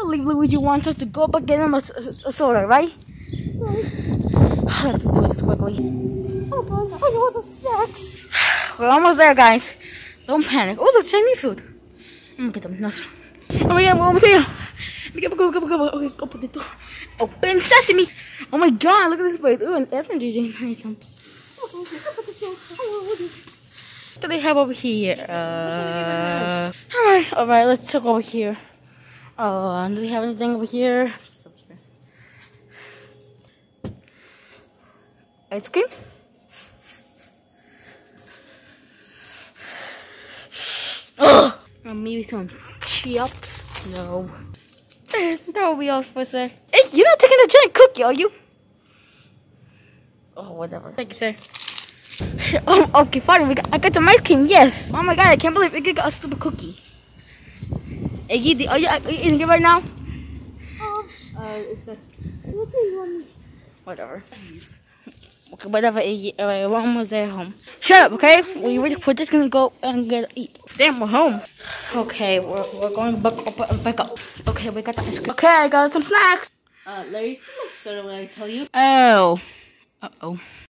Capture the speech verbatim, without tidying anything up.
believe Luigi wants us to go up and get him a, a, a soda, right? Let's do this quickly. Oh god, I want the snacks. We're almost there, guys. Don't panic. Oh, the Chinese food. I'm gonna get them nuts. Oh my god, we're almost here. Go, go, go, go, go. Okay, open the door. Open sesame. Oh my god, look at this place. Ooh, an energy drink. What do they have over here? Uh, alright, alright, let's check over here. Uh, do they have anything over here? Ice cream? Oh, or maybe some chips? No. That will be all for sir. Hey, you're not taking a giant cookie, are you? Oh, whatever. Thank you, sir. Oh, okay, fine. We got, I got some ice cream, yes. Oh my god, I can't believe we got a stupid cookie. Hey, you, are you, are you eating it right now? Um, uh, it's that. What do you want? Whatever. Okay, whatever, Iggy. Alright, we're almost there home. Shut up, okay? We, we're just gonna go and get eat. Damn, we're home. Okay, we're, we're going back up, back up. Okay, we got the ice cream. Okay, I got some snacks. Uh, Larry, so what I tell you? Oh. Uh-oh.